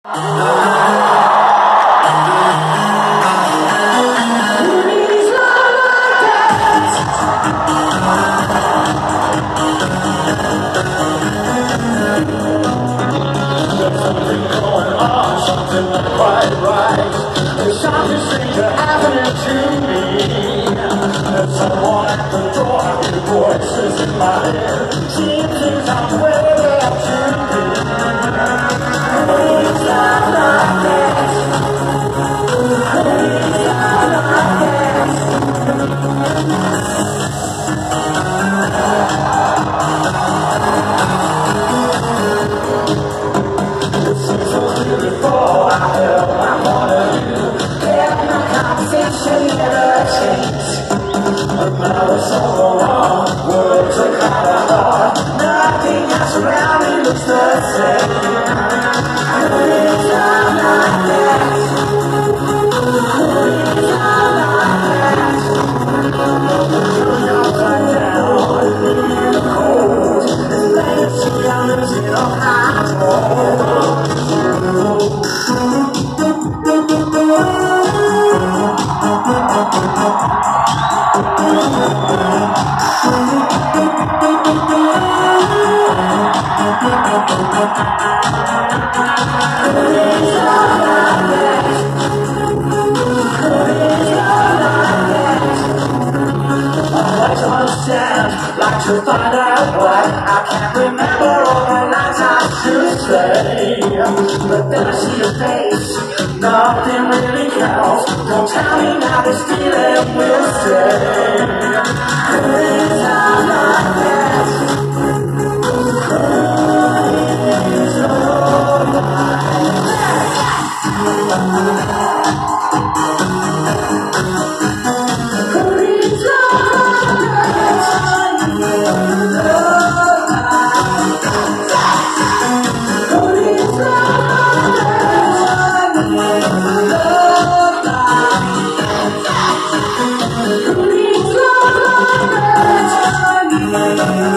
Something not quite right. There's something stranger happening to me. There's someone at the door, new voices in my head. Seems I'm way up to me. Please not like this. Please not like this. It seems so beautiful. I held my point of view. Kept my conversation never changed. But now it's all wrong. Words are kind of hard. Nothing else around me looks the same. Please not like this. Please not like this. Turn upside down. Leave you cold. And let it see I'm losing all control. Like to find out why I can't remember all the lines I should say. But then I see your face, nothing really counts. Don't tell me now this feeling will stay. Please not like this. Please not like this.